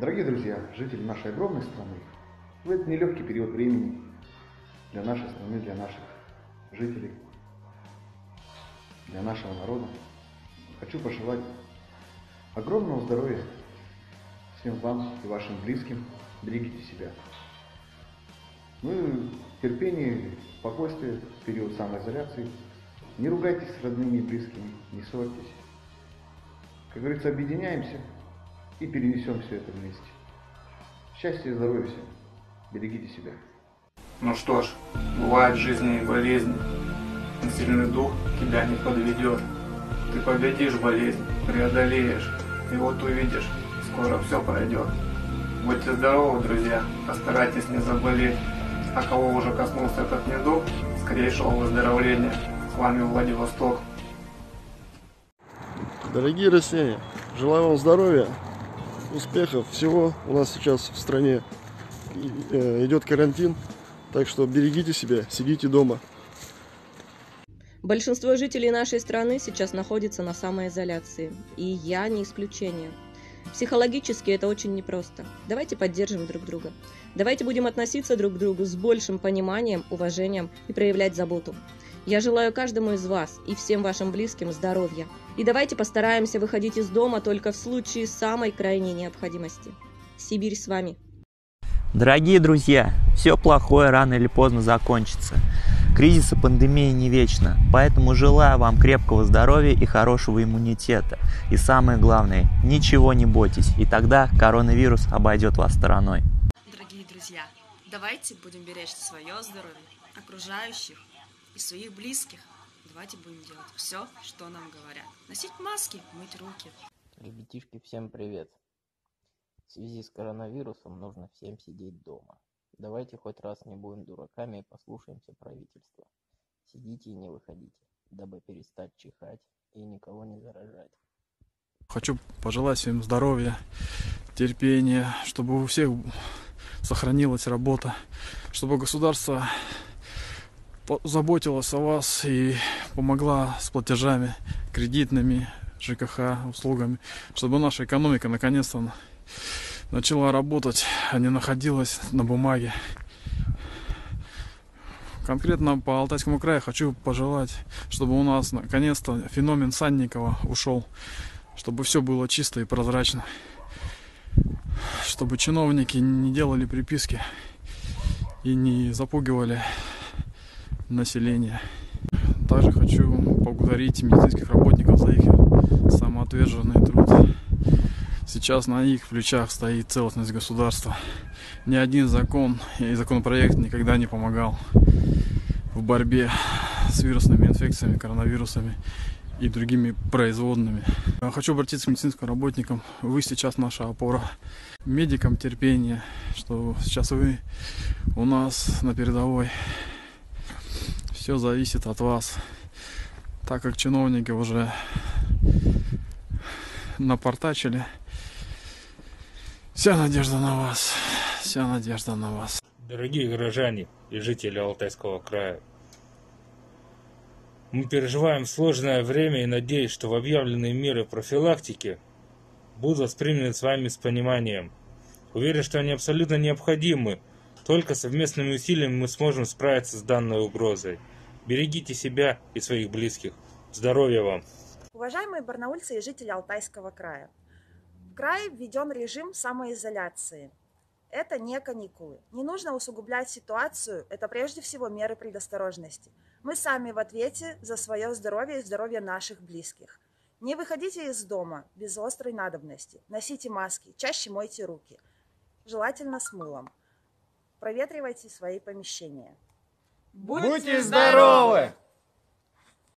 Дорогие друзья, жители нашей огромной страны, в этот нелегкий период времени для нашей страны, для наших жителей, для нашего народа, хочу пожелать огромного здоровья всем вам и вашим близким. Берегите себя. Ну и терпение, спокойствие в период самоизоляции. Не ругайтесь с родными и близкими, не ссорьтесь. Как говорится, объединяемся и перенесем все это вместе. Счастья и здоровья всем. Берегите себя. Ну что ж, бывает в жизни и болезни, но сильный дух тебя не подведет. Ты победишь болезнь, преодолеешь, и вот увидишь, скоро все пройдет. Будьте здоровы, друзья, постарайтесь не заболеть. А кого уже коснулся этот недуг, скорейшего выздоровления. С вами Владивосток. Дорогие россияне, желаю вам здоровья, успехов, всего. У нас сейчас в стране идет карантин, так что берегите себя, сидите дома. Большинство жителей нашей страны сейчас находится на самоизоляции, и я не исключение. Психологически это очень непросто. Давайте поддержим друг друга. Давайте будем относиться друг к другу с большим пониманием, уважением и проявлять заботу. Я желаю каждому из вас и всем вашим близким здоровья. И давайте постараемся выходить из дома только в случае самой крайней необходимости. Сибирь с вами. Дорогие друзья, все плохое рано или поздно закончится. Кризис и пандемия не вечно, поэтому желаю вам крепкого здоровья и хорошего иммунитета. И самое главное, ничего не бойтесь, и тогда коронавирус обойдет вас стороной. Дорогие друзья, давайте будем беречь свое здоровье, окружающих и своих близких. Давайте будем делать все, что нам говорят. Носить маски, мыть руки. Ребятишки, всем привет! В связи с коронавирусом нужно всем сидеть дома. Давайте хоть раз не будем дураками и послушаемся правительства. Сидите и не выходите, дабы перестать чихать и никого не заражать. Хочу пожелать всем здоровья, терпения, чтобы у всех сохранилась работа, чтобы государство заботилось о вас и помогла с платежами кредитными, ЖКХ, услугами, чтобы наша экономика наконец-то начала работать, а не находилась на бумаге. Конкретно по Алтайскому краю хочу пожелать, чтобы у нас наконец-то феномен Санникова ушел, чтобы все было чисто и прозрачно, чтобы чиновники не делали приписки и не запугивали население. Также хочу поблагодарить медицинских работников за их самоотверженный труд. Сейчас на их плечах стоит целостность государства. Ни один закон и законопроект никогда не помогал в борьбе с вирусными инфекциями, коронавирусами и другими производными. Хочу обратиться к медицинским работникам. Вы сейчас наша опора. Медикам терпение, что сейчас вы у нас на передовой. Все зависит от вас. Так как чиновники уже напортачили, вся надежда на вас, вся надежда на вас. Дорогие горожане и жители Алтайского края, мы переживаем сложное время и надеюсь, что в объявленные меры профилактики будут восприняты с вами с пониманием. Уверен, что они абсолютно необходимы. Только совместными усилиями мы сможем справиться с данной угрозой. Берегите себя и своих близких. Здоровья вам! Уважаемые барнаульцы и жители Алтайского края, в крае введен режим самоизоляции. Это не каникулы. Не нужно усугублять ситуацию, это прежде всего меры предосторожности. Мы сами в ответе за свое здоровье и здоровье наших близких. Не выходите из дома без острой надобности. Носите маски, чаще мойте руки, желательно с мылом. Проветривайте свои помещения. Будьте здоровы!